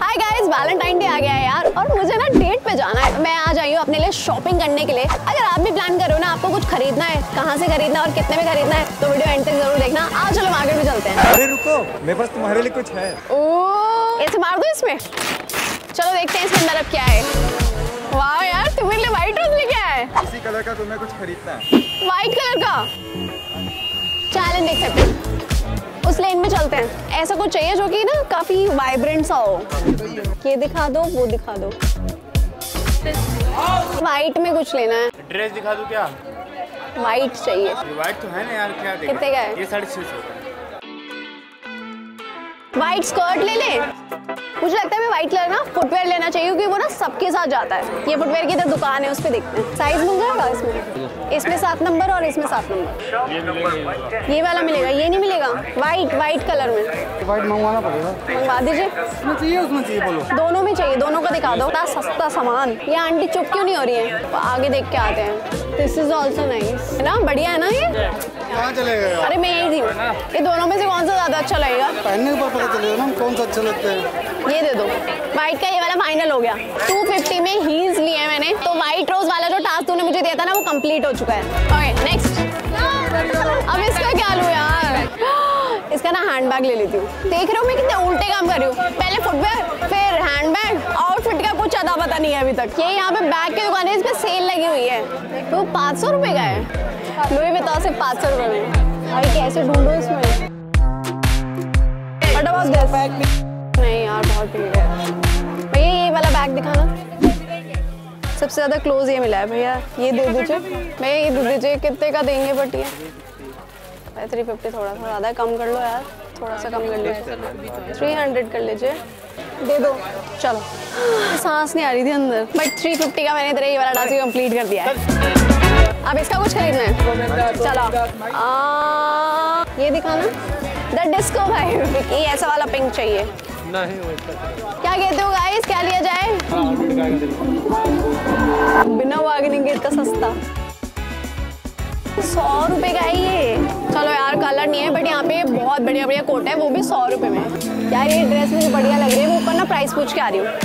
हाय guys, Valentine day आ गया है यार और मुझे ना डेट पे जाना है। मैं आज आई हूँ अपने लिए शॉपिंग करने के लिए। अगर आप भी प्लान कर रहे हो ना, आपको कुछ खरीदना है, कहाँ से खरीदना है और कितने में खरीदना है, तो वीडियो एंड तक जरूर देखना। आओ चलो मार्केट में चलते हैं। अरे रुको, मेरे पास तुम्हारे लिए कुछ है। ओह, ऐसे मार दो इसमें। चलो देखते हैं इसके अंदर अब क्या है। वाह यार, तुम्हारे लिए व्हाइट रोज लेके आया है। इसी कलर का तुम्हें कुछ खरीदना है? व्हाइट कलर का चैलेंज देख सकते हैं। उस लेन में चलते हैं। ऐसा कुछ चाहिए जो कि ना काफी वाइब्रेंट सा हो। ये दिखा दो, वो दिखा दो। व्हाइट में कुछ लेना है। ड्रेस दिखा दूं क्या? व्हाइट चाहिए। व्हाइट तो है ना यार, क्या देगा? कितने का है? ये 650 का। व्हाइट स्कर्ट ले ले। मुझे लगता है मैं व्हाइट कलर ना फुटवेयर लेना चाहिए क्योंकि वो ना सबके साथ जाता है। ये फुटवेयर की इधर दुकान है, उस पे देखते हैं। साइज मिल जाएगा इसमें 7 नंबर और इसमें 7 नंबर। ये वाला मिलेगा, ये नहीं मिलेगा। व्हाइट कलर में व्हाइट मंगवाना पड़ेगा। मंगवा दीजिए। उसमें चाहिए बोलो। दोनों में चाहिए, दोनों का दिखा दो। इतना सस्ता सामान। ये आंटी चुप क्यों नहीं हो रही है? आगे देख के आते हैं। दिस इज ऑल्सो नाइस, है ना? बढ़िया है ना ये? कहाँ चलेगा? अरे मैं यही थी। ये दोनों में से कौन सा ज्यादा अच्छा लगेगा? पहनने के ऊपर पता चलेगा ना कौन सा अच्छा लगता है। ये दे दो। व्हाइट का ये वाला फाइनल हो गया। 250 में हील्स लिए हैं मैंने। तो व्हाइट रोज वाला जो टास्क तूने मुझे दिया था ना, वो कंप्लीट हो चुका है। Okay next. अब इसका क्या लूं यार? इसका ना हैंडबैग ले लेती हूँ। देख रहे हो मैं कितने उल्टे काम कर रही हूँ। पहले फुटवेयर, फिर हैंडबैग। आउटफिट का कुछ अता पता नहीं है अभी तक। ये यहाँ पे बैग की दुकान है, इस पे सेल लगी हुई है। तो 500 रुपए का है। लुई विटॉन सिर्फ 500 रुपए में। भाई कैसे ढूंढो इसमें? नहीं यार, बहुत भीड़ है। भैया ये वाला बैग दिखाना। सबसे ज्यादा क्लोज ये मिला है भैया। ये दे दीजिए भैया, ये दे दीजिए। कितने का देंगे? बट ये 350 थोड़ा सा ज्यादा, कम कर लो यार, थोड़ा सा कम कर लीजिए। 300 कर लीजिए, दे दो। चलो, सांस नहीं आ रही थी अंदर, बट 350 का मैंने तेरा ये वाला टास्क कंप्लीट कर दिया है। अब इसका कुछ खरीदना है। चलो ये दिखाना। द डिस्को भाई, ये ऐसा वाला पिंक चाहिए। नहीं क्या कहते हो गाइस, क्या लिया जाए? बिना बार्गेनिंग के इतना सस्ता। 100 रुपए का है ये। चलो यार, कलर नहीं है बट यहाँ पे बहुत बढ़िया बढ़िया कोट है, वो भी 100 रुपए में। यार ये ड्रेस मुझे बढ़िया लग रही है। वो ऊपर ना प्राइस पूछ के आ रही हूँ।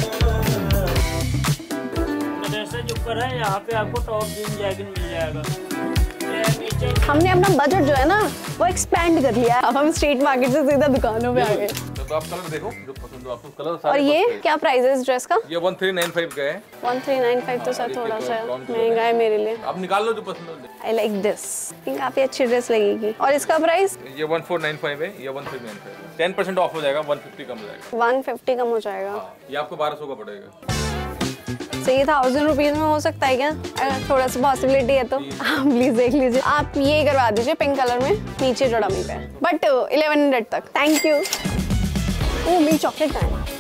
जो ऊपर है यहाँ पे आपको टॉप जीन जैकेट मिल जाएगा। हमने अपना बजट जो है ना वो एक्सपेंड कर लिया है। अब हम स्ट्रीट मार्केट से सीधा दुकानों पे आ गए। तो आप कलर देखो जो पसंद हो आपको। कलर और ये क्या प्राइस है इस ड्रेस का? ये 1395 का है। 1395 तो सर थोड़ा सा महंगा है मेरे लिए। आप निकाल लो जो पसंद हो। आई लाइक दिस, काफी अच्छी ड्रेस लगेगी। और इसका प्राइस? ये 1495 है, ये 1395। 10% ऑफ हो जाएगा, 150 कम हो जाएगा। 150 कम हो जाएगा। ये आपको 1200 का पड़ेगा। तो ये 1000 रुपीज में हो सकता है क्या? अगर थोड़ा सा पॉसिबिलिटी है तो आप प्लीज देख लीजिए। आप ये करवा दीजिए पिंक कलर में, नीचे जो डमी पे, बट 1100 तक। Thank you. ओ मेरी चॉकलेट का है।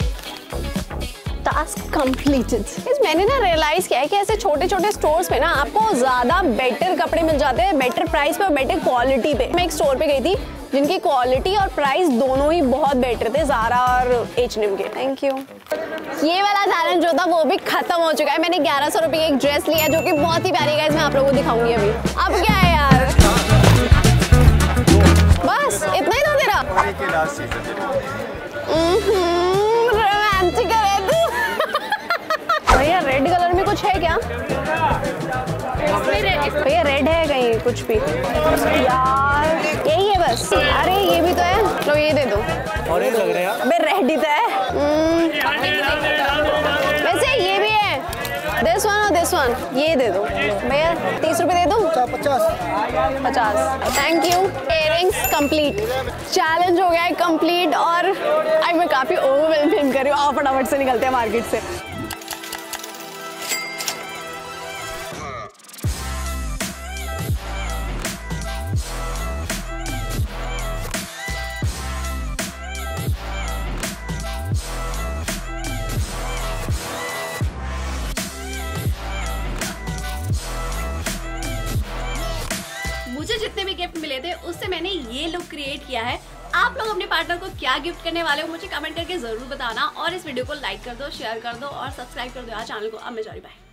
Task completed. मैंने ना रियलाइज किया है कि ऐसे छोटे छोटे स्टोर्स पे ना आपको ज्यादा बेटर कपड़े मिल जाते हैं, बेटर प्राइस पे और बेटर क्वालिटी पे। मैं एक स्टोर पे गई थी जिनकी क्वालिटी और प्राइस दोनों ही बहुत बेटर थे, ज़ारा और H&M के। Thank you. ये वाला चैलेंज जो था वो भी खत्म हो चुका है। मैंने 1100 रुपए की एक ड्रेस लिया जो कि बहुत ही प्यारी है। मैं आप लोगों को दिखाऊंगी अभी। अब क्या है यार, बस इतना ही था तेरा? रोमांटिक है तू। भैया रेड कलर में कुछ है क्या? भैया रेड है कहीं कुछ भी? यार यही है बस। अरे ये भी तो है, लो ये दे दो। ऑरेंज लग रहे हैं। बे रेड ही तो है। वैसे ये भी है, दिस वन और दिस वन। ये दे दो भैया। 30 रुपए दे दो। 50। Thank you. Earrings complete. Challenge हो गया है कंप्लीट और आई मैं काफी ओवरवेल्म फील कर रही हूँ। आओ फटाफट से निकलते हैं मार्केट से। मुझे जितने भी गिफ्ट मिले थे उससे मैंने ये लुक क्रिएट किया है। आप लोग अपने पार्टनर को क्या गिफ्ट करने वाले हो मुझे कमेंट करके जरूर बताना और इस वीडियो को लाइक कर दो, शेयर कर दो और सब्सक्राइब कर दो यार चैनल को। अब मैं जा रही, बाय।